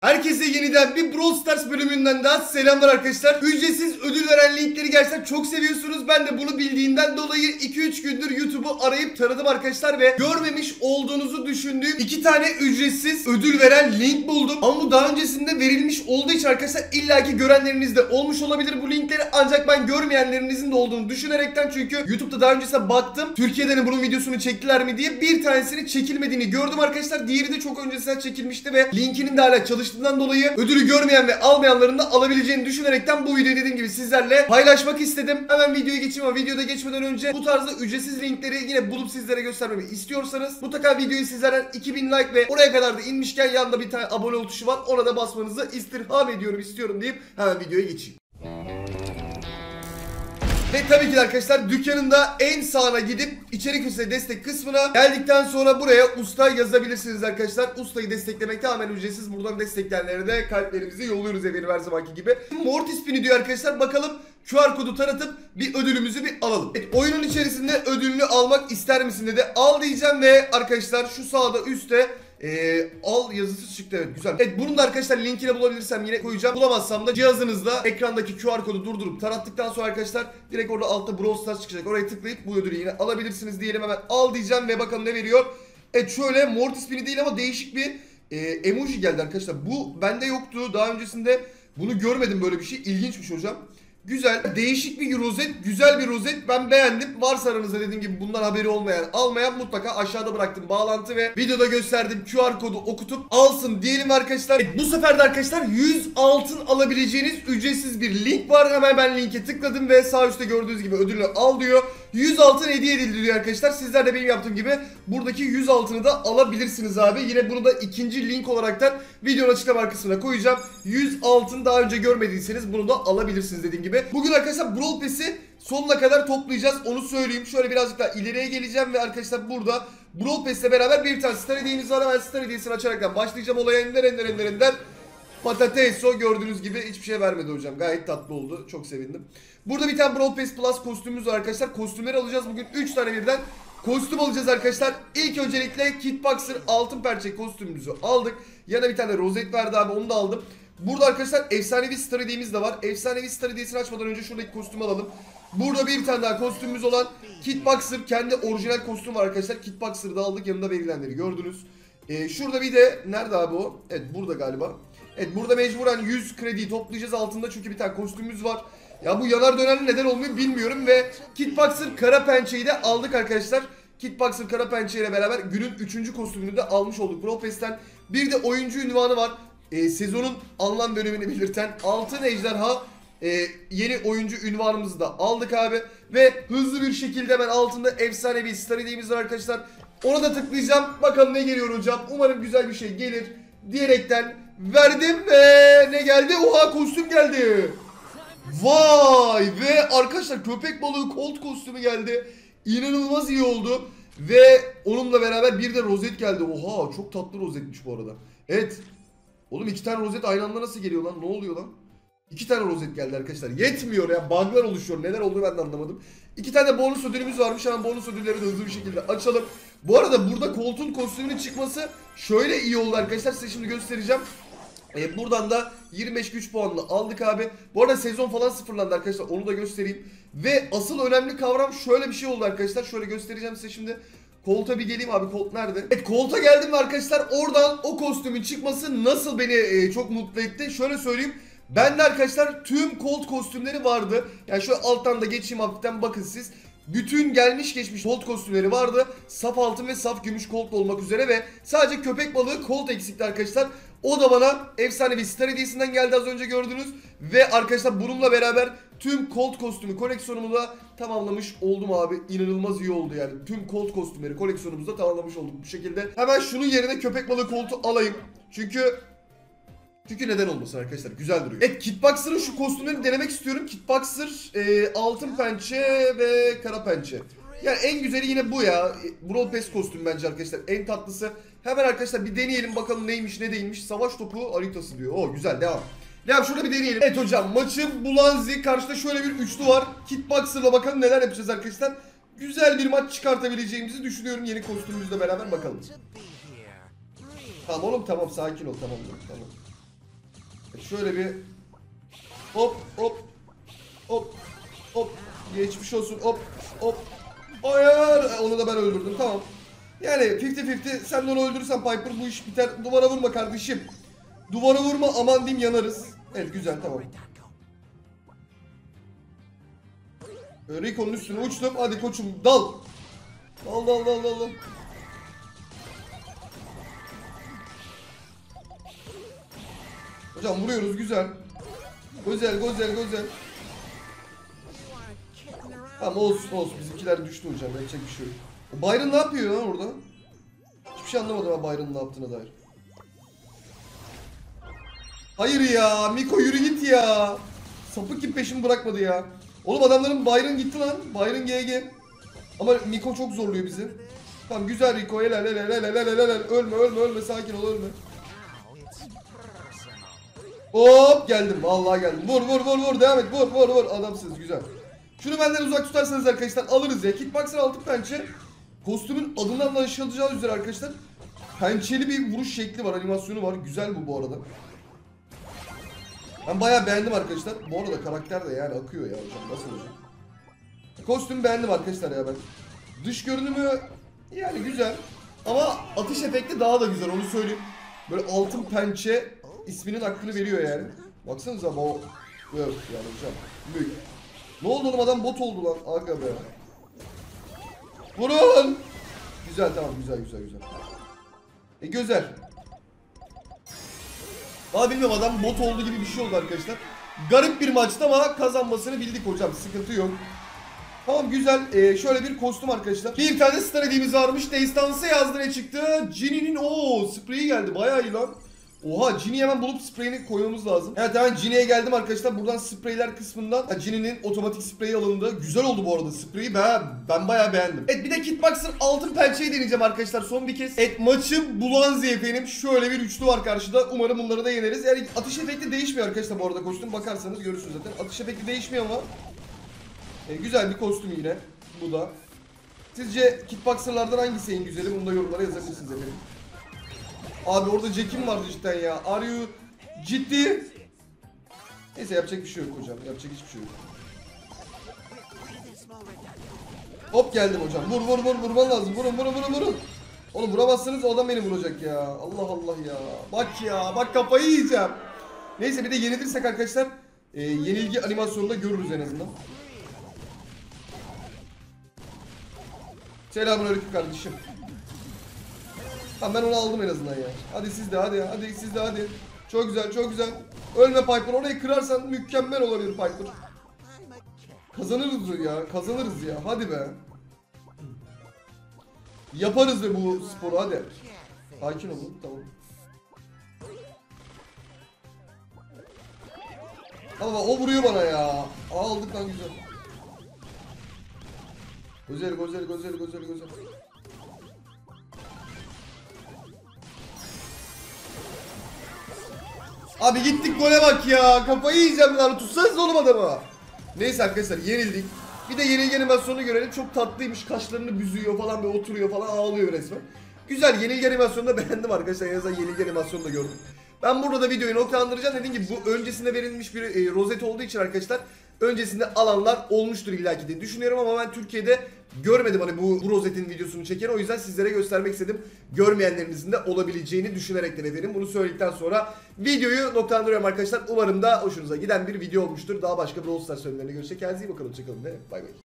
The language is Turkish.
Herkese yeniden bir Brawl Stars bölümünden daha selamlar arkadaşlar. Ücretsiz ödül veren linkleri gerçekten çok seviyorsunuz. Ben de bunu bildiğinden dolayı 2-3 gündür YouTube'u arayıp taradım arkadaşlar ve görmemiş olduğunuzu düşündüğüm 2 tane ücretsiz ödül veren link buldum. Ama bu daha öncesinde verilmiş olduğu için arkadaşlar illaki görenleriniz de olmuş olabilir bu linkleri. Ancak ben görmeyenlerinizin de olduğunu düşünerekten, çünkü YouTube'da daha öncesine baktım. Türkiye'de bunun videosunu çektiler mi diye, bir tanesini çekilmediğini gördüm arkadaşlar. Diğeri de çok öncesinden çekilmişti ve linkinin de hala çalıştığından dolayı ödülü görmeyen ve almayanların da alabileceğini düşünerekten bu videoyu dediğim gibi sizlerle paylaşmak istedim. Hemen videoya geçeyim ama videoda geçmeden önce bu tarzda ücretsiz linkleri yine bulup sizlere göstermemi istiyorsanız mutlaka videoyu sizlerden 2000 like ve oraya kadar da inmişken yanında bir tane abone ol tuşu var. Ona da basmanızı istirham ediyorum, istiyorum deyip hemen videoya geçeyim. Ve tabii ki de arkadaşlar dükkanın da en sağına gidip içerik üstüne destek kısmına geldikten sonra buraya usta yazabilirsiniz arkadaşlar. Ustayı desteklemek tamamen ücretsiz. Buradan destekleyenlere de kalplerimizi yolluyoruz efendim, her zamanki gibi. Mortis Pini diyor arkadaşlar. Bakalım QR kodu taratıp bir ödülümüzü bir alalım. Evet, oyunun içerisinde ödülünü almak ister misin dedi. Al diyeceğim ve arkadaşlar şu sağda üstte al yazısı çıktı, evet güzel. Evet, bunun da arkadaşlar linkini bulabilirsem yine koyacağım. Bulamazsam da cihazınızda ekrandaki QR kodu durdurup tarattıktan sonra arkadaşlar direkt orada altta Brawl Stars çıkacak. Oraya tıklayıp bu ödülü yine alabilirsiniz diyelim. Hemen al diyeceğim ve bakalım ne veriyor. Evet, şöyle Mortis Pini değil ama değişik bir emoji geldi arkadaşlar. Bu bende yoktu. Daha öncesinde bunu görmedim, böyle bir şey. İlginçmiş hocam. Güzel, değişik bir rozet, güzel bir rozet. Ben beğendim. Varsa aranızda dediğim gibi bundan haberi olmayan, almayan, mutlaka aşağıda bıraktım bağlantı ve videoda gösterdiğim QR kodu okutup alsın diyelim arkadaşlar. Evet, bu sefer de arkadaşlar 100 altın alabileceğiniz ücretsiz bir link var. Hemen ben linke tıkladım ve sağ üstte gördüğünüz gibi ödülünü al diyor. 100 altın hediye edildi diyor arkadaşlar. Sizler de benim yaptığım gibi buradaki 100 altını da alabilirsiniz abi. Yine bunu da ikinci link olaraktan videonun açıklama kısmına koyacağım. 100 altın daha önce görmediyseniz bunu da alabilirsiniz dediğim gibi. Bugün arkadaşlar Brawl Pass'i sonuna kadar toplayacağız, onu söyleyeyim. Şöyle birazcık daha ileriye geleceğim ve arkadaşlar burada Brawl Pass'le beraber bir tane star hediyemiz var. Ben star hediyesini açaraktan başlayacağım olaya. Ender. Patateso, gördüğünüz gibi hiçbir şey vermedi hocam. Gayet tatlı oldu. Çok sevindim. Burada bir tane Brawl Pass Plus kostümümüz var arkadaşlar. Kostümleri alacağız bugün. 3 tane birden kostüm alacağız arkadaşlar. İlk öncelikle Kitboxer altın pençe kostümümüzü aldık. Yana bir tane rozet verdi abi, onu da aldım. Burada arkadaşlar efsanevi star hediyemiz de var. Efsanevi star hediyesini açmadan önce şuradaki kostümü alalım. Burada bir tane daha kostümümüz olan Kitboxer, kendi orijinal kostüm var arkadaşlar. Kitboxer'ı da aldık. Yanında verilenleri gördünüz. Şurada bir de nerede abi o? Evet, burada galiba. Evet, burada mecburen 100 krediyi toplayacağız altında, çünkü bir tane kostümümüz var. Ya bu yanar dönerli neden olmuyor bilmiyorum ve Kitboxer kara pençeyi de aldık arkadaşlar. Kitboxer kara pençe ile beraber günün 3. kostümünü de almış olduk Brawl Pass'ten. Bir de oyuncu ünvanı var. Sezonun anlam bölümünü belirten Altın Ejderha yeni oyuncu ünvanımızı da aldık abi. Ve hızlı bir şekilde hemen altında efsanevi star hediyemiz var arkadaşlar. Ona da tıklayacağım. Bakalım ne geliyor hocam. Umarım güzel bir şey gelir diyerekten verdim ve ne geldi? Oha, kostüm geldi. Vay, ve arkadaşlar köpek balığı Colt kostümü geldi. İnanılmaz iyi oldu. Ve onunla beraber bir de rozet geldi. Oha, çok tatlı rozetmiş bu arada. Evet. Oğlum 2 tane rozet aynı anda nasıl geliyor lan? Ne oluyor lan? 2 tane rozet geldi arkadaşlar. Yetmiyor ya. Bug'lar oluşuyor. Neler olduğunu ben de anlamadım. 2 tane de bonus ödülümüz varmış. Hemen bonus ödülleri de hızlı bir şekilde açalım. Bu arada burada Colt'un kostümünün çıkması şöyle iyi oldu arkadaşlar. Size şimdi göstereceğim. Buradan da 25 güç puanını aldık abi. Bu arada sezon falan sıfırlandı arkadaşlar. Onu da göstereyim. Ve asıl önemli kavram şöyle bir şey oldu arkadaşlar. Şöyle göstereceğim size şimdi. Colt'a bir geleyim abi. Colt nerede? Evet, Colt'a geldim ve arkadaşlar oradan o kostümün çıkması nasıl beni çok mutlu etti. Şöyle söyleyeyim. Bende arkadaşlar tüm Colt kostümleri vardı. Yani şöyle alttan da geçeyim hafiften, bakın siz. Bütün gelmiş geçmiş Colt kostümleri vardı. Saf altın ve saf gümüş Colt olmak üzere ve sadece köpek balığı Colt eksikti arkadaşlar. O da bana efsanevi star hediyesinden geldi, az önce gördünüz. Ve arkadaşlar bununla beraber tüm Colt kostümü koleksiyonumu da tamamlamış oldum abi. İnanılmaz iyi oldu yani. Tüm Colt kostümleri koleksiyonumuzu da tamamlamış olduk bu şekilde. Hemen şunun yerine köpek balığı Colt'u alayım. Çünkü neden olmasın arkadaşlar, güzel duruyor. Evet, Kitboxer'ın şu kostümlerini denemek istiyorum. Kitboxer altın pençe ve kara pençe. Yani en güzeli yine bu ya. Brawl Pass kostüm bence arkadaşlar en tatlısı. Hemen arkadaşlar bir deneyelim bakalım neymiş ne değilmiş. Savaş topu haritası diyor. Oo, güzel, devam. Devam, şurada bir deneyelim. Evet hocam, maçı Bulanzi karşıda şöyle bir üçlü var. Kitboxer'la bakalım neler yapacağız arkadaşlar. Güzel bir maç çıkartabileceğimizi düşünüyorum yeni kostümümüzle beraber, bakalım. Tamam oğlum, tamam, sakin ol, tamam. şöyle bir hop hop hop hop geçmiş olsun hop hop. Hayır, onu da ben öldürdüm, tamam. Yani 50-50, sen de onu öldürürsen Piper bu iş biter. Duvara vurma kardeşim. Duvara vurma, aman diyeyim yanarız. Evet güzel, tamam. Rico'nun üstüne uçtum, hadi koçum dal. Dal dal dal dal dal. Hocam vuruyoruz, güzel. Güzel güzel güzel. Tamam olsun bizimkiler düştü hocam, yapacak bir şey yok. O Byron ne yapıyor lan orada? Hiçbir şey anlamadım ben Byron'ın ne yaptığına dair. Hayır ya, Miko yürü git ya. Sapık gibi peşimi bırakmadı ya. Oğlum adamların Byron gitti lan. Byron GG. Ama Miko çok zorluyor bizi. Tamam güzel Rico, helal helal helal helal helal. Ölme sakin ol, ölme. Hop geldim, vallahi geldim. Vur devam et, vur adamsınız, güzel. Şunu benden uzak tutarsanız arkadaşlar alırız ya. Kitboxer altın pençe. Kostümün adından anlaşılacağı üzere arkadaşlar pençeli bir vuruş şekli var, animasyonu var. Güzel bu arada. Ben bayağı beğendim arkadaşlar. Bu arada karakter de yani akıyor ya hocam. Nasıl hocam? Kostümü beğendim arkadaşlar ya ben. Dış görünümü yani güzel. Ama atış efekti daha da güzel, onu söyleyeyim. Böyle altın pençe isminin hakkını veriyor yani. Baksanıza ama o... Evet yani hocam. Büyük. Ne oldu oğlum, adam bot oldu lan. Aga be. Vurun. Güzel, tamam, güzel. Güzel. Valla bilmiyorum, adam bot oldu gibi bir şey oldu arkadaşlar. Garip bir maçtı ama kazanmasını bildik hocam, sıkıntı yok. Tamam güzel, şöyle bir kostüm arkadaşlar. Bir tane star hediyemiz varmış. Destansı yazdı, ne çıktı? Ginny'nin spreyi geldi, bayağı iyi lan. Oha, Ginny'yi hemen bulup spreyini koymamız lazım. Evet hemen Ginny'ye geldim arkadaşlar. Buradan spreyler kısmından Ginny'nin otomatik spreyi alındı. Güzel oldu bu arada spreyi, ben bayağı beğendim. Evet bir de Kitboxer altın pençeyi deneyeceğim arkadaşlar son bir kez. Evet maçı bulan efendim. Şöyle bir üçlü var karşıda. Umarım bunları da yeneriz. Yani atış efekti değişmiyor arkadaşlar bu arada kostüm. Bakarsanız görürsünüz zaten. Atış efekti değişmiyor ama. Güzel bir kostüm yine. Bu da. Sizce Kitboxer'lardan hangisi en güzeli? Bunu da yorumlara yazabilirsiniz efendim. Abi orada Jack'im vardı cidden ya. Are you ciddi? Neyse yapacak bir şey yok hocam. Yapacak hiçbir şey yok. Hop geldim hocam. Vurman lazım. Vurun. Oğlum vuramazsanız o adam beni vuracak ya. Allah ya. Bak kafayı yiyeceğim. Neyse bir de yenilirsek arkadaşlar yenilgi animasyonunda görürüz en azından. Selamünaleyküm kardeşim. Tamam ben onu aldım en azından ya. Hadi siz de hadi. Çok güzel. Ölme Piper, orayı kırarsan mükemmel olabilir Piper. Kazanırız ya. Hadi be. Yaparız be bu sporu, hadi. Sakin olun, tamam. Ama o vuruyor bana ya. Aldık lan, güzel. Güzel. Abi gittik gole bak ya. Kafayı yiyeceğim lan. Tutsanız oğlum adamı. Neyse arkadaşlar yenildik. Bir de yenilgi animasyonunu görelim. Çok tatlıymış. Kaşlarını büzüyor falan ve oturuyor falan, ağlıyor resmen. Güzel, yenilgi animasyonunu da beğendim arkadaşlar. En azından yenilgi animasyonunu da gördüm. Ben burada da videoyu noktalandıracağım. Dediğim gibi bu öncesinde verilmiş bir rozet olduğu için arkadaşlar öncesinde alanlar olmuştur illaki diye düşünüyorum ama ben Türkiye'de görmedim hani bu rozetin videosunu çeken, o yüzden sizlere göstermek istedim. Görmeyenlerinizin de olabileceğini düşünerekten efendim. Bunu söyledikten sonra videoyu noktalandırıyorum arkadaşlar. Umarım da hoşunuza giden bir video olmuştur. Daha başka Brawl Stars bölümlerine görüşecek. Kendinize iyi bakın. Hoşçakalın ve bay bay.